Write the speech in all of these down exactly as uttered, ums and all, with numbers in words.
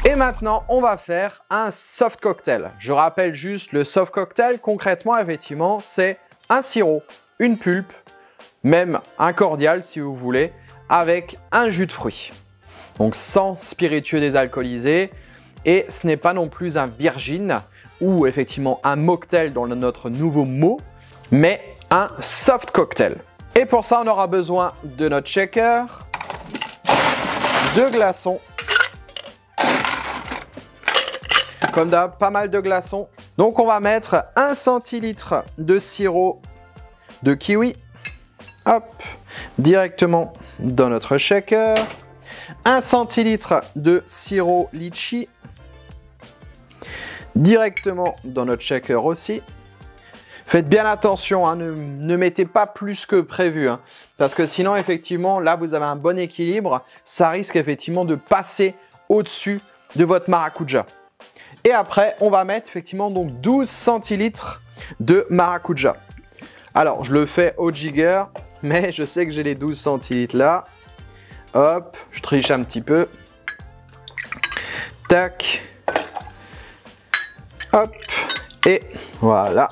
Et maintenant, on va faire un soft cocktail. Je rappelle juste le soft cocktail. Concrètement, effectivement, c'est un sirop, une pulpe, même un cordial si vous voulez, avec un jus de fruits. Donc sans spiritueux désalcoolisé. Et ce n'est pas non plus un virgin ou effectivement un mocktail dans notre nouveau mot, mais un soft cocktail. Et pour ça, on aura besoin de notre shaker, de glaçons. Comme d'hab, pas mal de glaçons. Donc on va mettre un centilitre de sirop de kiwi. Hop, directement dans notre shaker. un centilitre de sirop litchi. Directement dans notre shaker aussi. Faites bien attention, hein, ne, ne mettez pas plus que prévu. Hein, parce que sinon, effectivement, là, vous avez un bon équilibre. Ça risque effectivement de passer au-dessus de votre maracuja. Et après, on va mettre effectivement donc douze centilitres de maracuja. Alors, je le fais au jigger, mais je sais que j'ai les douze centilitres là. Hop, je triche un petit peu. Tac. Hop. Et voilà.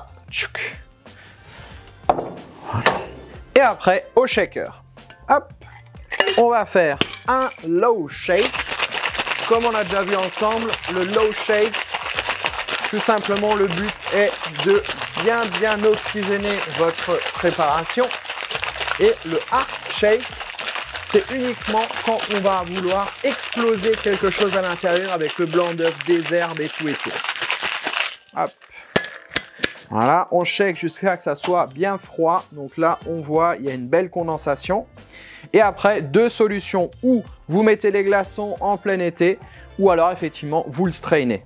Et après, au shaker. Hop. On va faire un low shake. Comme on a déjà vu ensemble, le low shake, tout simplement, le but est de bien, bien oxygéner votre préparation. Et le hard shake, c'est uniquement quand on va vouloir exploser quelque chose à l'intérieur avec le blanc d'œuf, des herbes et tout et tout. Hop. Voilà, on shake jusqu'à ce que ça soit bien froid. Donc là, on voit, il y a une belle condensation. Et après, deux solutions. Ou vous mettez les glaçons en plein été, ou alors effectivement, vous le strainez.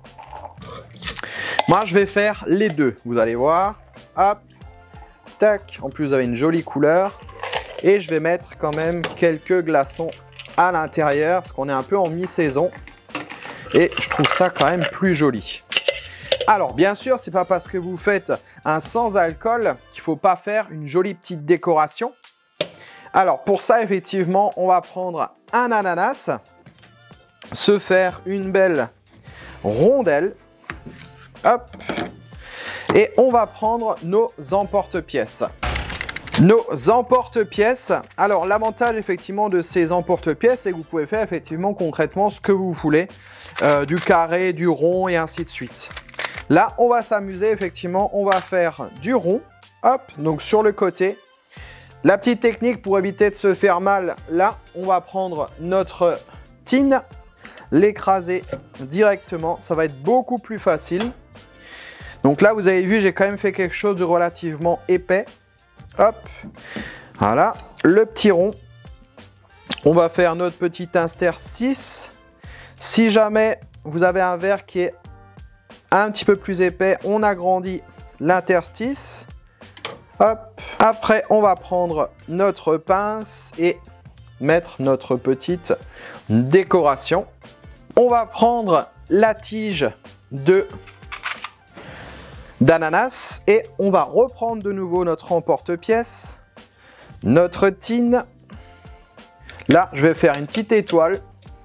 Moi, je vais faire les deux. Vous allez voir. Hop. Tac. En plus, vous avez une jolie couleur. Et je vais mettre quand même quelques glaçons à l'intérieur, parce qu'on est un peu en mi-saison. Et je trouve ça quand même plus joli. Alors, bien sûr, c'est pas parce que vous faites un sans alcool qu'il ne faut pas faire une jolie petite décoration. Alors, pour ça, effectivement, on va prendre un ananas, se faire une belle rondelle. Hop. Et on va prendre nos emporte-pièces. Nos emporte-pièces. Alors, l'avantage, effectivement, de ces emporte-pièces, c'est que vous pouvez faire, effectivement, concrètement, ce que vous voulez. Euh, du carré, du rond et ainsi de suite. Là, on va s'amuser, effectivement, on va faire du rond, hop, donc sur le côté. La petite technique pour éviter de se faire mal, là, on va prendre notre tin, l'écraser directement, ça va être beaucoup plus facile. Donc là, vous avez vu, j'ai quand même fait quelque chose de relativement épais. Hop, voilà, le petit rond. On va faire notre petit interstice. Si jamais vous avez un verre qui est un petit peu plus épais, on agrandit l'interstice. Hop. Après, on va prendre notre pince et mettre notre petite décoration. On va prendre la tige de d'ananas et on va reprendre de nouveau notre emporte-pièce, notre tin. Là, je vais faire une petite étoile.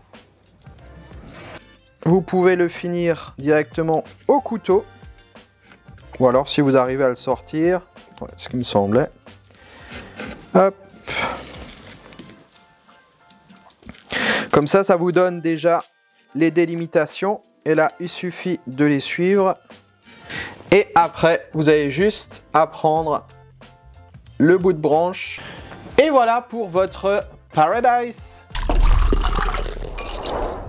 Vous pouvez le finir directement au couteau. Ou alors, si vous arrivez à le sortir, ouais, ce qui me semblait. Hop. Comme ça, ça vous donne déjà les délimitations. Et là, il suffit de les suivre. Et après, vous avez juste à prendre le bout de branche. Et voilà pour votre Paradise.